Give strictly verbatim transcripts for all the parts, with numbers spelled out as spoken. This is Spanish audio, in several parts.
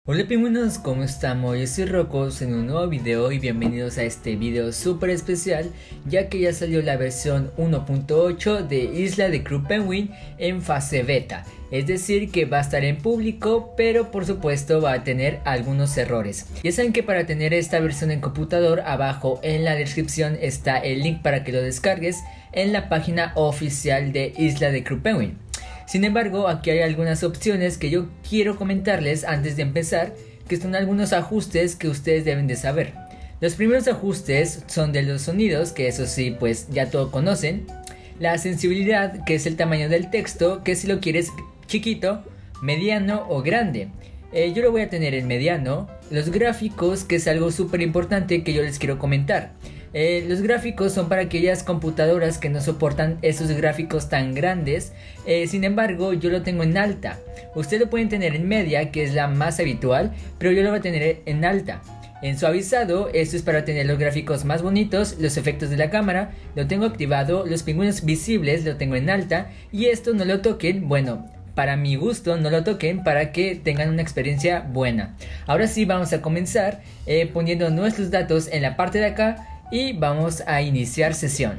Hola pingüinos, ¿cómo estamos? Yo soy Rocos en un nuevo video y bienvenidos a este video súper especial, ya que ya salió la versión uno punto ocho de Isla de Crew Penguin en fase beta. Es decir, que va a estar en público, pero por supuesto va a tener algunos errores. Ya saben que para tener esta versión en computador, abajo en la descripción está el link para que lo descargues en la página oficial de Isla de Crew Penguin. Sin embargo, aquí hay algunas opciones que yo quiero comentarles antes de empezar, que son algunos ajustes que ustedes deben de saber. Los primeros ajustes son de los sonidos, que eso sí, pues ya todos conocen. La sensibilidad, que es el tamaño del texto, que si lo quieres chiquito, mediano o grande. Eh, yo lo voy a tener en mediano. Los gráficos, que es algo súper importante que yo les quiero comentar. Eh, los gráficos son para aquellas computadoras que no soportan esos gráficos tan grandes. eh, Sin embargo, yo lo tengo en alta. Ustedes lo pueden tener en media, que es la más habitual, pero yo lo voy a tener en alta. En suavizado, esto es para tener los gráficos más bonitos, los efectos de la cámara, lo tengo activado, los pingüinos visibles lo tengo en alta. Y esto no lo toquen, bueno, para mi gusto no lo toquen para que tengan una experiencia buena. Ahora sí vamos a comenzar eh, poniendo nuestros datos en la parte de acá. Y vamos a iniciar sesión.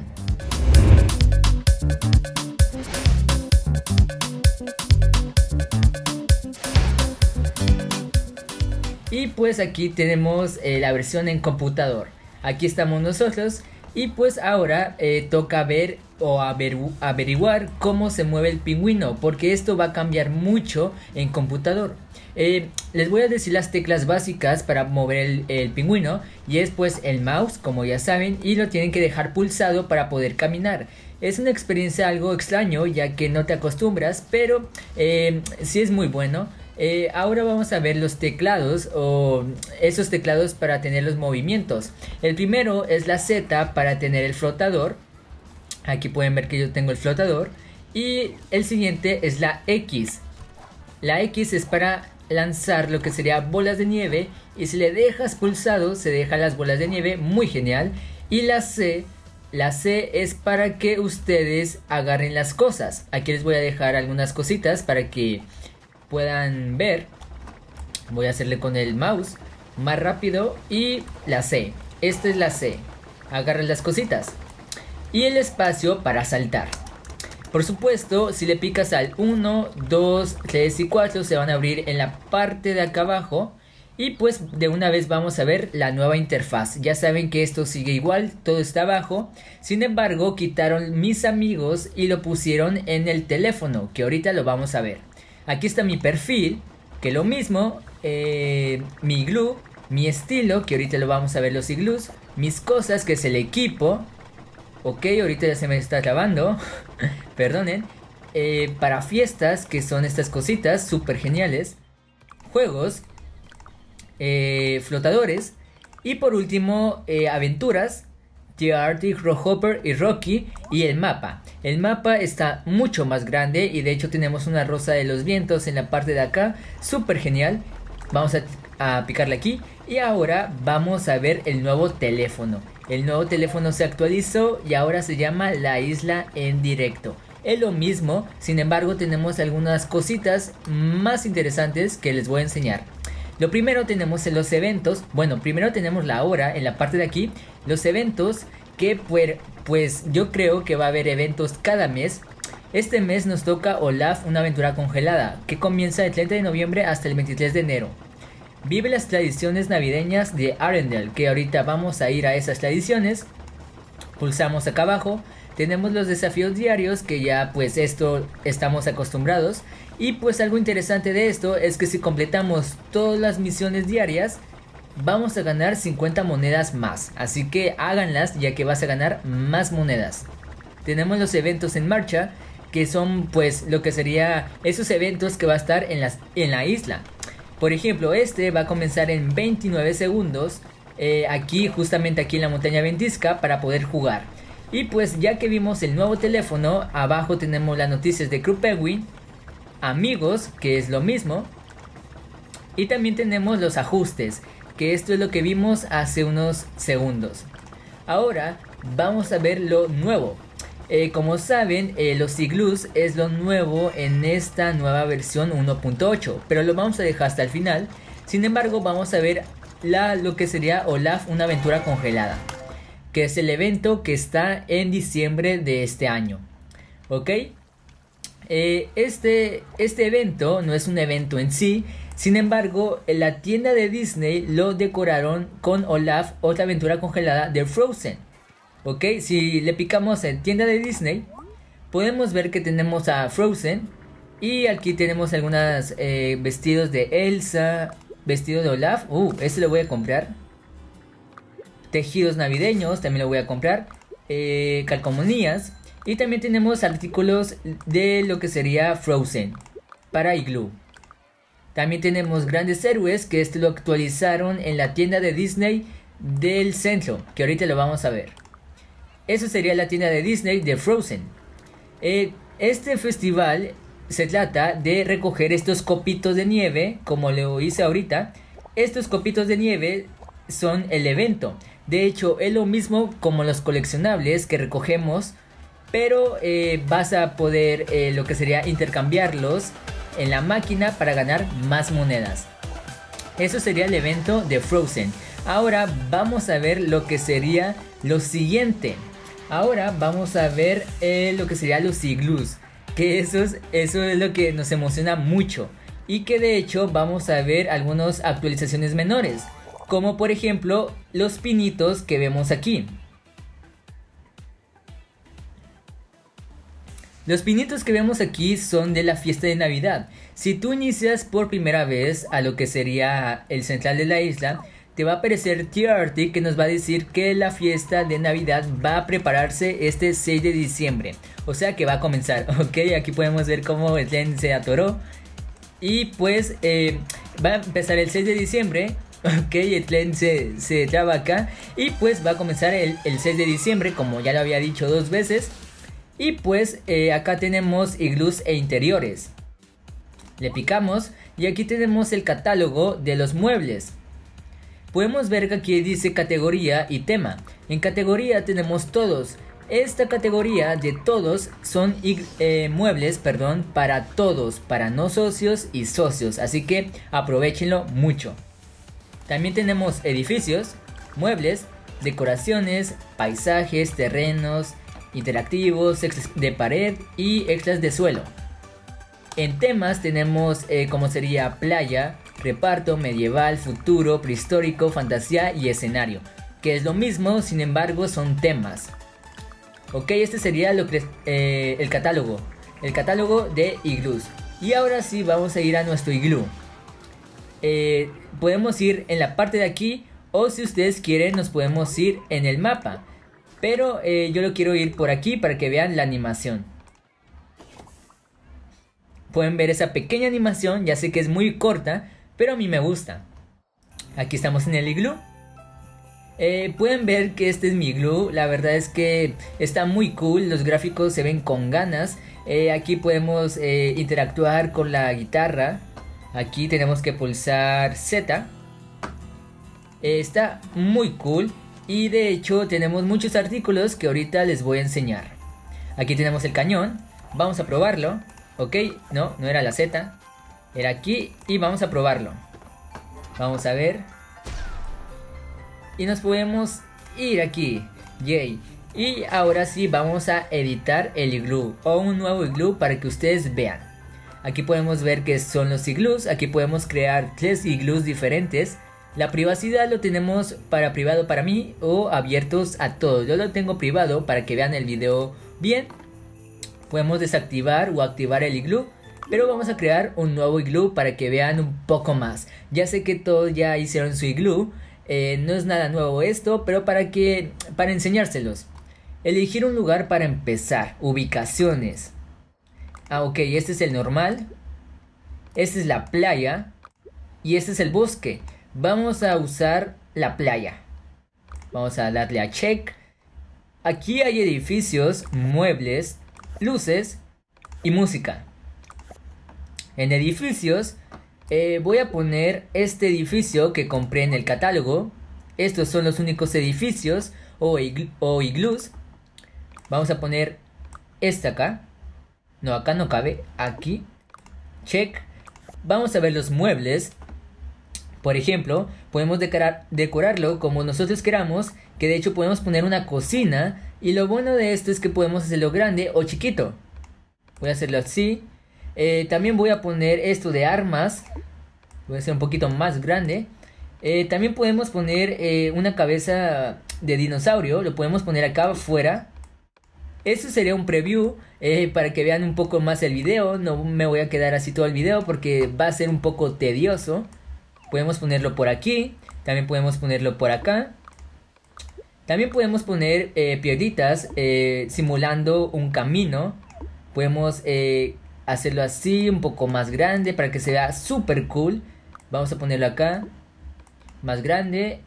Y pues aquí tenemos eh, la versión en computador. Aquí estamos nosotros. Y pues ahora eh, toca ver o averigu averiguar cómo se mueve el pingüino, porque esto va a cambiar mucho en computador. Eh, les voy a decir las teclas básicas para mover el, el pingüino, y es pues el mouse, como ya saben, y lo tienen que dejar pulsado para poder caminar. Es una experiencia algo extraño, ya que no te acostumbras, pero eh, sí es muy bueno. Eh, ahora vamos a ver los teclados, o esos teclados para tener los movimientos. El primero es la Z para tener el flotador. Aquí pueden ver que yo tengo el flotador. Y el siguiente es la X. La X es para lanzar lo que sería bolas de nieve, y si le dejas pulsado se dejan las bolas de nieve, muy genial. Y la C, la C es para que ustedes agarren las cosas. Aquí les voy a dejar algunas cositas para que puedan ver. Voy a hacerle con el mouse más rápido. Y la C, esta es la C, agarren las cositas. Y el espacio para saltar. Por supuesto, si le picas al uno, dos, tres y cuatro se van a abrir en la parte de acá abajo. Y pues de una vez vamos a ver la nueva interfaz. Ya saben que esto sigue igual, todo está abajo. Sin embargo, quitaron mis amigos y lo pusieron en el teléfono, que ahorita lo vamos a ver. Aquí está mi perfil, que lo mismo, eh, mi iglú, mi estilo, que ahorita lo vamos a ver los iglús, mis cosas, que es el equipo. Ok, ahorita ya se me está trabando, perdonen. eh, Para fiestas, que son estas cositas súper geniales. Juegos, eh, flotadores. Y por último, eh, aventuras, The Arctic, Rockhopper y Rocky. Y el mapa. El mapa está mucho más grande, y de hecho tenemos una rosa de los vientos en la parte de acá, súper genial. Vamos a, a picarle aquí. Y ahora vamos a ver el nuevo teléfono. El nuevo teléfono se actualizó y ahora se llama La Isla en Directo. Es lo mismo, sin embargo tenemos algunas cositas más interesantes que les voy a enseñar. Lo primero tenemos en los eventos. Bueno, primero tenemos la hora en la parte de aquí. Los eventos que pues, pues yo creo que va a haber eventos cada mes. Este mes nos toca Olaf, una aventura congelada, que comienza el treinta de noviembre hasta el veintitrés de enero. Vive las tradiciones navideñas de Arendelle, que ahorita vamos a ir a esas tradiciones. Pulsamos acá abajo. Tenemos los desafíos diarios, que ya pues esto estamos acostumbrados. Y pues algo interesante de esto es que si completamos todas las misiones diarias, vamos a ganar cincuenta monedas más. Así que háganlas, ya que vas a ganar más monedas. Tenemos los eventos en marcha, que son pues lo que sería esos eventos que va a estar en, las, en la isla. Por ejemplo, este va a comenzar en veintinueve segundos, eh, aquí justamente aquí en la montaña ventisca, para poder jugar. Y pues ya que vimos el nuevo teléfono, abajo tenemos las noticias de Crew Penguin, amigos, que es lo mismo. Y también tenemos los ajustes, que esto es lo que vimos hace unos segundos. Ahora vamos a ver lo nuevo. Eh, como saben, eh, los iglús es lo nuevo en esta nueva versión uno punto ocho, pero lo vamos a dejar hasta el final. Sin embargo, vamos a ver la, lo que sería Olaf, una aventura congelada, que es el evento que está en diciembre de este año. ¿Ok? Eh, este, este evento no es un evento en sí. Sin embargo, en la tienda de Disney lo decoraron con Olaf, otra aventura congelada de Frozen. Ok, si le picamos en tienda de Disney, podemos ver que tenemos a Frozen. Y aquí tenemos algunos eh, vestidos de Elsa, vestido de Olaf. Uh, este lo voy a comprar. Tejidos navideños, también lo voy a comprar. Eh, calcomanías. Y también tenemos artículos de lo que sería Frozen para Igloo. También tenemos grandes héroes, que este lo actualizaron en la tienda de Disney del centro, que ahorita lo vamos a ver. Eso sería la tienda de Disney de Frozen. Eh, este festival se trata de recoger estos copitos de nieve, como lo hice ahorita. Estos copitos de nieve son el evento. De hecho, es lo mismo como los coleccionables que recogemos, pero eh, vas a poder eh, lo que sería intercambiarlos en la máquina para ganar más monedas. Eso sería el evento de Frozen. Ahora vamos a ver lo que sería lo siguiente. Ahora vamos a ver eh, lo que sería los igloos, que eso es, eso es lo que nos emociona mucho, y que de hecho vamos a ver algunas actualizaciones menores, como por ejemplo los pinitos que vemos aquí. Los pinitos que vemos aquí son de la fiesta de Navidad. Si tú inicias por primera vez a lo que sería el central de la isla, te va a aparecer T R T, que nos va a decir que la fiesta de Navidad va a prepararse este seis de diciembre. O sea que va a comenzar, ok, aquí podemos ver cómo Etlen se atoró. Y pues eh, va a empezar el seis de diciembre, ok, Etlen se, se traba acá. Y pues va a comenzar el, el seis de diciembre, como ya lo había dicho dos veces. Y pues eh, acá tenemos igloos e interiores. Le picamos y aquí tenemos el catálogo de los muebles. Podemos ver que aquí dice categoría y tema. En categoría tenemos todos. Esta categoría de todos son eh, muebles, perdón, para todos, para no socios y socios. Así que aprovechenlo mucho. También tenemos edificios, muebles, decoraciones, paisajes, terrenos, interactivos, extras de pared y extras de suelo. En temas tenemos eh, como sería playa, reparto, medieval, futuro, prehistórico, fantasía y escenario, que es lo mismo, sin embargo son temas. Ok, este sería lo que, eh, el catálogo, el catálogo de igloos. Y ahora sí vamos a ir a nuestro igloo. Eh, podemos ir en la parte de aquí, o si ustedes quieren nos podemos ir en el mapa. Pero eh, yo lo quiero ir por aquí para que vean la animación. Pueden ver esa pequeña animación, ya sé que es muy corta, pero a mí me gusta. Aquí estamos en el igloo. Eh, pueden ver que este es mi igloo, la verdad es que está muy cool, los gráficos se ven con ganas. Eh, aquí podemos eh, interactuar con la guitarra. Aquí tenemos que pulsar Z. Eh, está muy cool. Y de hecho tenemos muchos artículos que ahorita les voy a enseñar. Aquí tenemos el cañón. Vamos a probarlo. Ok, no, no era la Z. Era aquí y vamos a probarlo. Vamos a ver. Y nos podemos ir aquí. Yay. Y ahora sí vamos a editar el igloo o un nuevo igloo para que ustedes vean. Aquí podemos ver que son los igloos. Aquí podemos crear tres igloos diferentes. La privacidad lo tenemos para privado para mí o abiertos a todos. Yo lo tengo privado para que vean el video bien. Podemos desactivar o activar el igloo, pero vamos a crear un nuevo igloo para que vean un poco más. Ya sé que todos ya hicieron su igloo, eh, no es nada nuevo esto, pero para que para enseñárselos. Elegir un lugar para empezar, ubicaciones. Ah, ok, este es el normal. Este es la playa y este es el bosque. Vamos a usar la playa. Vamos a darle a check. Aquí hay edificios, muebles, luces y música. En edificios eh, voy a poner este edificio que compré en el catálogo. Estos son los únicos edificios o, igl o igloos. Vamos a poner este acá. No, acá no cabe. Aquí. Check. Vamos a ver los muebles. Por ejemplo, podemos decorar, decorarlo como nosotros queramos, que de hecho podemos poner una cocina, y lo bueno de esto es que podemos hacerlo grande o chiquito. Voy a hacerlo así. Eh, también voy a poner esto de armas. Voy a hacer un poquito más grande. Eh, también podemos poner eh, una cabeza de dinosaurio. Lo podemos poner acá afuera. Eso sería un preview eh, para que vean un poco más el video. No me voy a quedar así todo el video porque va a ser un poco tedioso. Podemos ponerlo por aquí. También podemos ponerlo por acá. También podemos poner eh, piedritas eh, simulando un camino. Podemos eh, hacerlo así, un poco más grande para que se vea super cool. Vamos a ponerlo acá, más grande.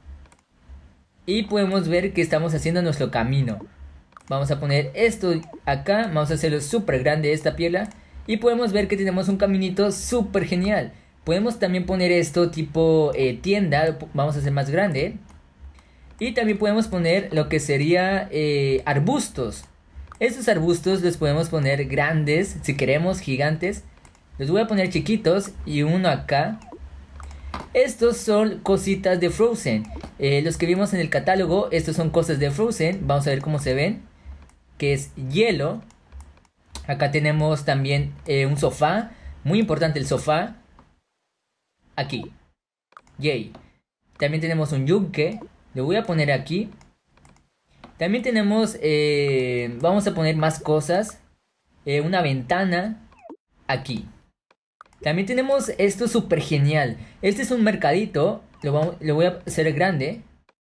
Y podemos ver que estamos haciendo nuestro camino. Vamos a poner esto acá, vamos a hacerlo súper grande esta piedra. Y podemos ver que tenemos un caminito súper genial. Podemos también poner esto tipo eh, tienda, vamos a hacer más grande. Y también podemos poner lo que sería eh, arbustos. Estos arbustos los podemos poner grandes, si queremos, gigantes. Los voy a poner chiquitos y uno acá. Estos son cositas de Frozen. Eh, los que vimos en el catálogo, estos son cosas de Frozen. Vamos a ver cómo se ven. Que es hielo. Acá tenemos también eh, un sofá. Muy importante el sofá. Aquí. Yay. También tenemos un yunque. Lo voy a poner aquí. También tenemos, eh, vamos a poner más cosas. Eh, una ventana aquí. También tenemos esto súper genial. Este es un mercadito. Lo, vamos, lo voy a hacer grande.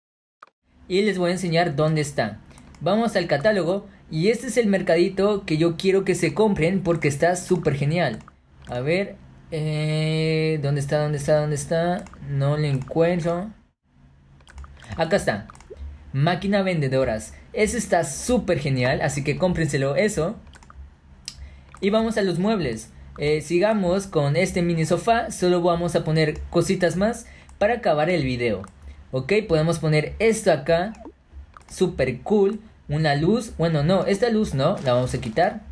Y les voy a enseñar dónde está. Vamos al catálogo. Y este es el mercadito que yo quiero que se compren porque está súper genial. A ver. Eh, ¿Dónde está? ¿Dónde está? ¿Dónde está? No lo encuentro. Acá está. Máquina vendedoras. Eso está súper genial. Así que cómprenselo eso. Y vamos a los muebles. Eh, sigamos con este mini sofá. Solo vamos a poner cositas más para acabar el video. Ok, podemos poner esto acá. Súper cool. Una luz. Bueno, no, esta luz no. La vamos a quitar.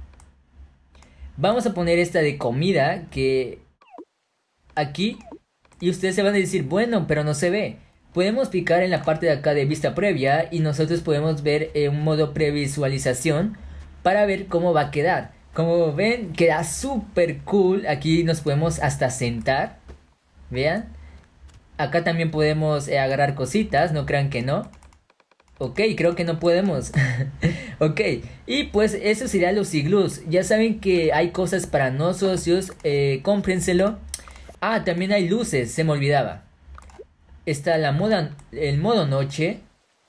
Vamos a poner esta de comida. Que aquí. Y ustedes se van a decir, bueno, pero no se ve. Podemos picar en la parte de acá de vista previa y nosotros podemos ver eh, un modo previsualización para ver cómo va a quedar. Como ven, queda súper cool. Aquí nos podemos hasta sentar. Vean. Acá también podemos eh, agarrar cositas, no crean que no. Ok, creo que no podemos. Ok, y pues eso sería los iglús. Ya saben que hay cosas para no socios, eh, cómprenselo. Ah, también hay luces, se me olvidaba. Está la moda, el modo noche,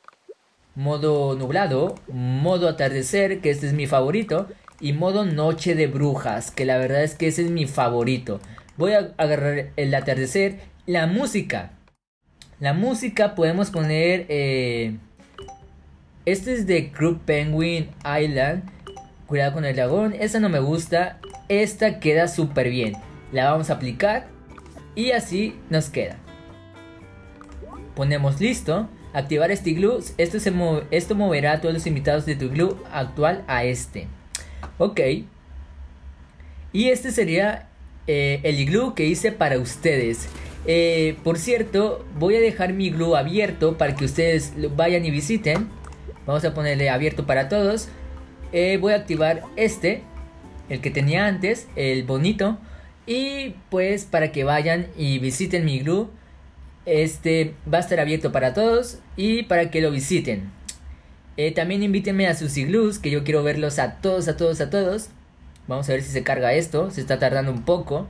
modo nublado, modo atardecer, que este es mi favorito, y modo noche de brujas, que la verdad es que ese es mi favorito. Voy a agarrar el atardecer. La música. La música podemos poner... Eh, este es de Club Penguin Island. Cuidado con el dragón. Esta no me gusta. Esta queda súper bien. La vamos a aplicar. Y así nos queda. Ponemos listo. Activar este iglú. Esto, se move, esto moverá a todos los invitados de tu iglú actual a este. Ok. Y este sería eh, el iglú que hice para ustedes. Eh, por cierto, voy a dejar mi iglú abierto para que ustedes vayan y visiten. Vamos a ponerle abierto para todos. Eh, voy a activar este, el que tenía antes, el bonito. Y pues para que vayan y visiten mi iglú. Este va a estar abierto para todos y para que lo visiten. Eh, también invítenme a sus iglús, que yo quiero verlos a todos, a todos, a todos. Vamos a ver si se carga esto. Se está tardando un poco.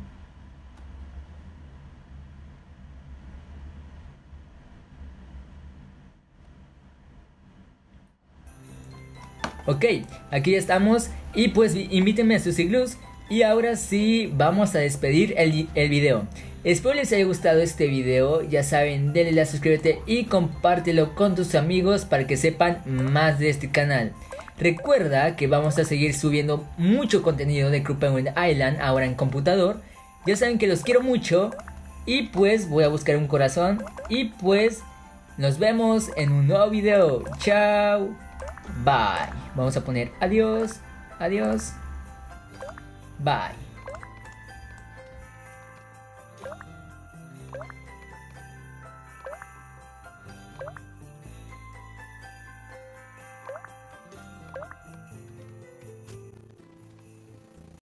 Ok, aquí ya estamos. Y pues invítenme a sus iglús. Y ahora sí, vamos a despedir el, el video. Espero les haya gustado este video. Ya saben, denle like, suscríbete y compártelo con tus amigos para que sepan más de este canal. Recuerda que vamos a seguir subiendo mucho contenido de Club Penguin Island ahora en computador. Ya saben que los quiero mucho. Y pues voy a buscar un corazón. Y pues nos vemos en un nuevo video. Chao. Bye. Vamos a poner adiós. Adiós. Bye.